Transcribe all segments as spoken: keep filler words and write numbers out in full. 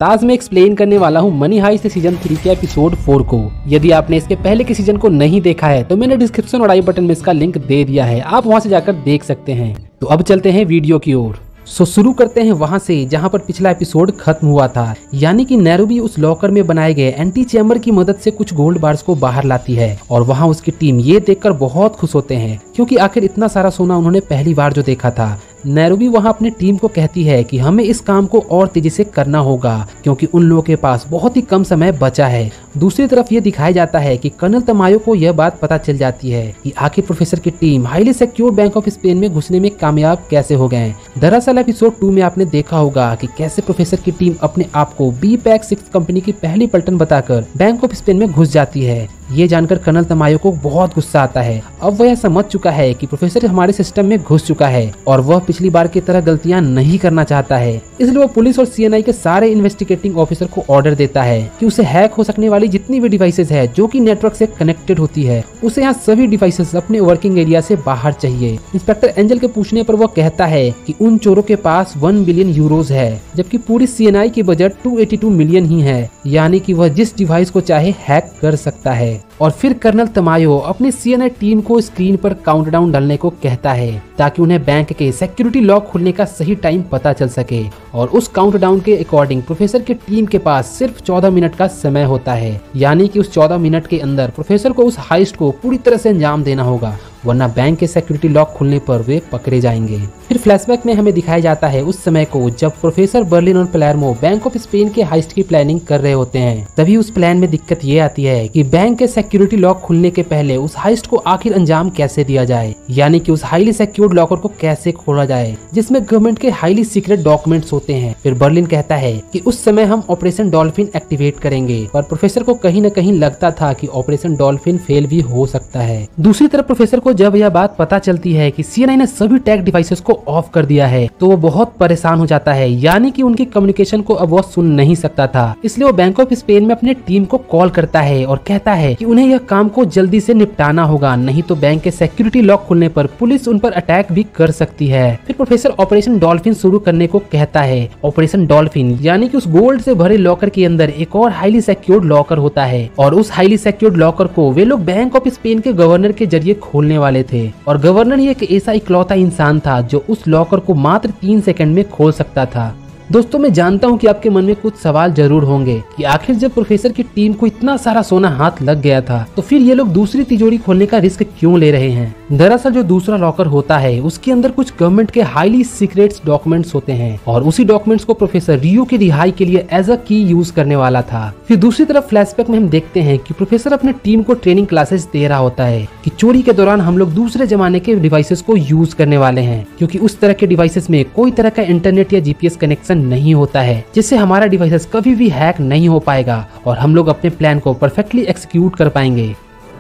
ताज में एक्सप्लेन करने वाला हूँ मनी हाइस्ट सीजन थ्री के एपिसोड फोर को। यदि आपने इसके पहले के सीजन को नहीं देखा है तो मैंने डिस्क्रिप्शन और आई बटन में इसका लिंक दे दिया है, आप वहां से जाकर देख सकते हैं। तो अब चलते हैं वीडियो की ओर। सो शुरू करते हैं वहां से जहां पर पिछला एपिसोड खत्म हुआ था, यानी कि नैरोबी उस लॉकर में बनाए गए एंटी चैम्बर की मदद से कुछ गोल्ड बार्स को बाहर लाती है और वहां उसकी टीम ये देखकर बहुत खुश होते हैं क्योंकि आखिर इतना सारा सोना उन्होंने पहली बार जो देखा था। नैरोबी वहां अपनी टीम को कहती है कि हमें इस काम को और तेजी से करना होगा क्योंकि उन लोगों के पास बहुत ही कम समय बचा है। दूसरी तरफ ये दिखाया जाता है कि कर्नल तमायो को यह बात पता चल जाती है कि आखिर प्रोफेसर की team highly secure bank of Spain में घुसने में कामयाब कैसे हो गए। दरअसल एपिसोड टू में आपने देखा होगा कि कैसे प्रोफेसर की टीम अपने आप को बी पैक सिक्स कंपनी की पहली पलटन बताकर बैंक ऑफ स्पेन में घुस जाती है। ये जानकर कर्नल तमायो को बहुत गुस्सा आता है। अब वह समझ चुका है कि प्रोफेसर हमारे सिस्टम में घुस चुका है और वह पिछली बार की तरह गलतियां नहीं करना चाहता है, इसलिए वो पुलिस और सीएनआई के सारे इन्वेस्टिगेटिंग ऑफिसर को ऑर्डर देता है कि उसे हैक हो सकने वाली जितनी भी डिवाइसेस है जो कि नेटवर्क से कनेक्टेड होती है, उसे यहाँ सभी डिवाइसेस अपने वर्किंग एरिया से बाहर चाहिए। इंस्पेक्टर एंजल के पूछने पर वो कहता है कि उन चोरों के पास वन बिलियन यूरोज है, जबकि पूरी सीएनआई की budget two eighty two million ही है, यानी कि वह जिस डिवाइस को चाहे हैक कर सकता है। और फिर कर्नल तमायो अपनी सीएनआई टीम को स्क्रीन पर काउंटडाउन डालने को कहता है ताकि उन्हें बैंक के सिक्योरिटी लॉक खुलने का सही टाइम पता चल सके। और उस काउंटडाउन के अकॉर्डिंग प्रोफेसर की टीम के पास सिर्फ चौदह मिनट का समय होता है, यानी कि उस चौदह मिनट के अंदर प्रोफेसर को उस हाइस्ट को पूरी तरह से अंजाम देना होगा, वरना बैंक के सिक्योरिटी लॉक खुलने पर वे पकड़े जाएंगे। फिर फ्लैशबैक में हमें दिखाया जाता है उस समय को जब प्रोफेसर बर्लिन और पलेर्मो बैंक ऑफ स्पेन के हाइस्ट की प्लानिंग कर रहे होते हैं। तभी उस प्लान में दिक्कत ये आती है कि बैंक के सिक्योरिटी लॉक खुलने के पहले उस हाइस्ट को आखिर अंजाम कैसे दिया जाए, यानी कि उस हाईली सिक्योर्ड लॉकर को कैसे खोला जाए जिसमें गवर्नमेंट के हाईली सीक्रेट डॉक्यूमेंट्स होते हैं। फिर बर्लिन कहता है कि उस समय हम ऑपरेशन डॉल्फिन एक्टिवेट करेंगे, पर प्रोफेसर को कहीं न कहीं लगता था कि ऑपरेशन डॉल्फिन फेल भी हो सकता है। दूसरी तरफ प्रोफेसर को जब यह बात पता चलती है कि सीएनआई ने सभी टैग डिवाइसेस को ऑफ कर दिया है तो वो बहुत परेशान हो जाता है, यानी कि उनकी कम्युनिकेशन को अब वो सुन नहीं सकता था। इसलिए वो बैंक ऑफ स्पेन में अपने टीम को कॉल करता है और कहता है कि उन्हें यह काम को जल्दी से निपटाना होगा, नहीं तो बैंक के सिक्योरिटी लॉक खुलने पर पुलिस उन पर अटैक भी कर सकती है। फिर प्रोफेसर ऑपरेशन डॉल्फिन शुरू करने को कहता है। ऑपरेशन डॉल्फिन यानी कि उस गोल्ड से भरे लॉकर के अंदर एक और हाईली सिक्योर्ड लॉकर होता है और उस हाईली सिक्योर्ड लॉकर को वे लोग बैंक ऑफ स्पेन के गवर्नर के जरिए खोलने वाले थे। और गवर्नर ही एक ऐसा इकलौता इंसान था जो उस लॉकर को मात्र तीन सेकंड में खोल सकता था। दोस्तों मैं जानता हूं कि आपके मन में कुछ सवाल जरूर होंगे कि आखिर जब प्रोफेसर की टीम को इतना सारा सोना हाथ लग गया था तो फिर ये लोग दूसरी तिजोरी खोलने का रिस्क क्यों ले रहे हैं। दरअसल जो दूसरा लॉकर होता है उसके अंदर कुछ गवर्नमेंट के हाईली सीक्रेट्स डॉक्यूमेंट्स होते हैं और उसी डॉक्यूमेंट्स को प्रोफेसर रियो की रिहाई के लिए एज अ की यूज करने वाला था। फिर दूसरी तरफ फ्लैशबैक में हम देखते हैं कि प्रोफेसर अपने टीम को ट्रेनिंग क्लासेस दे रहा होता है कि चोरी के दौरान हम लोग दूसरे जमाने के डिवाइसेस को यूज करने वाले हैं, क्योंकि उस तरह के डिवाइसेस में कोई तरह का इंटरनेट या जीपीएस कनेक्शन नहीं होता है, जिससे हमारा डिवाइसेस कभी भी हैक नहीं हो पाएगा और हम लोग अपने प्लान को परफेक्टली एग्जीक्यूट कर पाएंगे।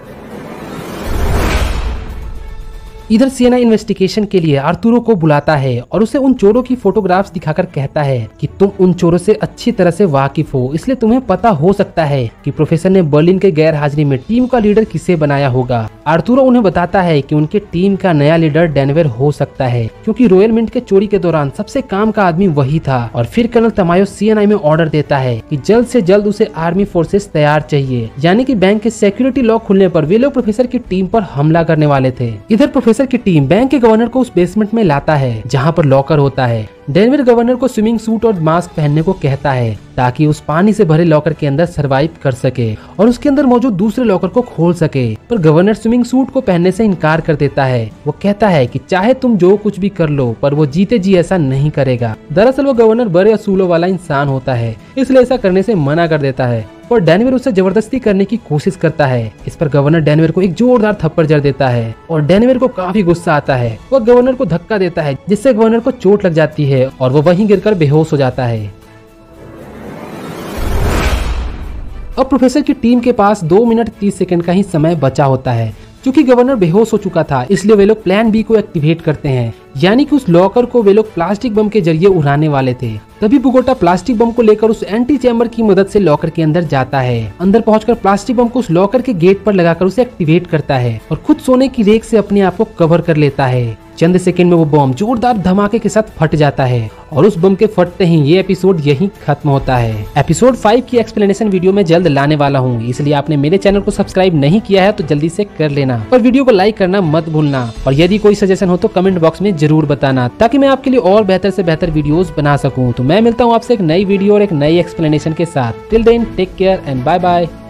इधर सीएनआई इन्वेस्टिगेशन के लिए आर्तुरो को बुलाता है और उसे उन चोरों की फोटोग्राफ्स दिखाकर कहता है कि तुम उन चोरों से अच्छी तरह से वाकिफ हो, इसलिए तुम्हें पता हो सकता है कि प्रोफेसर ने बर्लिन के गैर हाजिरी में टीम का लीडर किसे बनाया होगा। आर्तुरो उन्हें बताता है कि उनके टीम का नया लीडर डेनवर हो सकता है, क्योंकि रॉयल मिंट के चोरी के दौरान सबसे काम का आदमी वही था। और फिर कर्नल तमायो सीएनआई में ऑर्डर देता है कि जल्द से जल्द उसे आर्मी फोर्सेस तैयार चाहिए, यानी कि बैंक के सिक्योरिटी लॉक खुलने पर वे लोग प्रोफेसर की टीम पर हमला करने वाले थे। इधर प्रोफेसर की टीम बैंक के गवर्नर को उस बेसमेंट में लाता है जहां पर लॉकर होता है। डेनवर गवर्नर को स्विमिंग सूट और मास्क पहनने को कहता है ताकि उस पानी से भरे लॉकर के अंदर सरवाइव कर सके और उसके अंदर मौजूद दूसरे लॉकर को खोल सके, पर गवर्नर स्विमिंग सूट को पहनने से इनकार कर देता है। वो कहता है कि चाहे तुम जो कुछ भी कर लो, पर वो जीते जी ऐसा नहीं करेगा। दरअसल वो गवर्नर बड़े असूलों वाला इंसान होता है, इसलिए ऐसा करने से मना कर देता है और डेनवर उसे जबरदस्ती करने की कोशिश करता है। इस पर गवर्नर डेनवर को एक जोरदार थप्पड़ जड़ देता है और डेनवर को काफी गुस्सा आता है। वह गवर्नर को धक्का देता है जिससे गवर्नर को चोट लग जाती है और वो वहीं गिरकर बेहोश हो जाता है। अब प्रोफेसर की टीम के पास दो मिनट तीस सेकंड का ही समय बचा होता है। क्योंकि गवर्नर बेहोश हो चुका था, इसलिए वे लोग प्लान बी को एक्टिवेट करते हैं, यानी कि उस लॉकर को वे लोग प्लास्टिक बम के जरिए उड़ाने वाले थे। तभी बुगोटा प्लास्टिक बम को लेकर उस एंटी चैम्बर की मदद से लॉकर के अंदर जाता है। अंदर पहुंचकर प्लास्टिक बम को उस लॉकर के गेट पर लगाकर उसे एक्टिवेट करता है और खुद सोने की रेख से अपने आप को कवर कर लेता है। चंद सेकंड में वो बम जोरदार धमाके के साथ फट जाता है और उस बम के फटते ही ये एपिसोड यहीं खत्म होता है। एपिसोड फाइव की एक्सप्लेनेशन वीडियो में जल्द लाने वाला हूँ, इसलिए आपने मेरे चैनल को सब्सक्राइब नहीं किया है तो जल्दी से कर लेना और वीडियो को लाइक करना मत भूलना। और यदि कोई सजेशन हो तो कमेंट बॉक्स में जरूर बताना ताकि मैं आपके लिए और बेहतर से बेहतर वीडियोस बना सकूं। तो मैं मिलता हूँ आपसे एक नई वीडियो और एक नई एक्सप्लेनेशन के साथ। Till then take care and bye bye.